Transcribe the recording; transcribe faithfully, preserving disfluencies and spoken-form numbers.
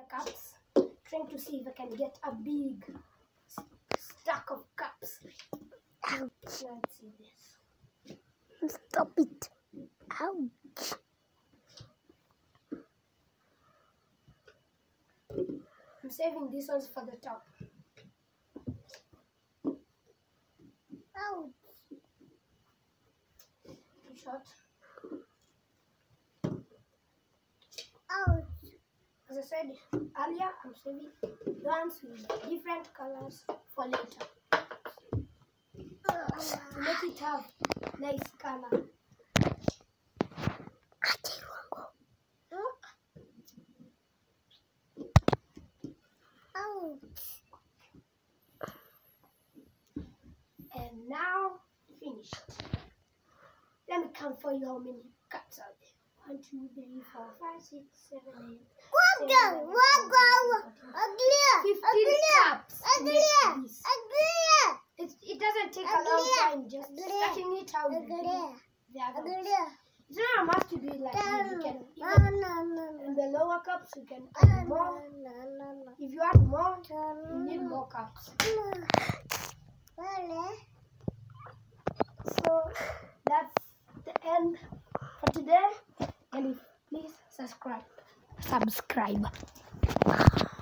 cups, trying to see if I can get a big stack of cups. Ouch. Let's see this. Stop it. Ouch. I'm saving these ones for the top. Ouch. Too short. Ouch. As I said earlier, I'm saving ones with different colors for later. To make it have nice color. And now finished. Let me count for you how many cups are there. One, two, three, four, five, six, seven, eight. One go, one go, a fifteen cups to make this. clear. It, it doesn't take a long time, just starting it how you do the other ones. It's not a must to do it like this. You can even in the lower cups you can add more. If you add more, you need more cups. So that's the end for today. And please subscribe. Subscribe.